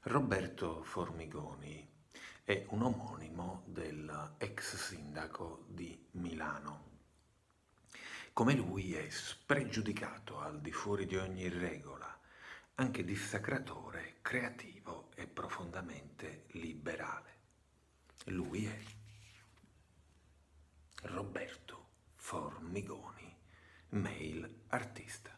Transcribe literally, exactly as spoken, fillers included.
Roberto Formigoni è un omonimo del ex sindaco di Milano. Come lui è spregiudicato al di fuori di ogni regola, anche dissacratore, creativo e profondamente liberale. Lui è Roberto Formigoni, mail artista.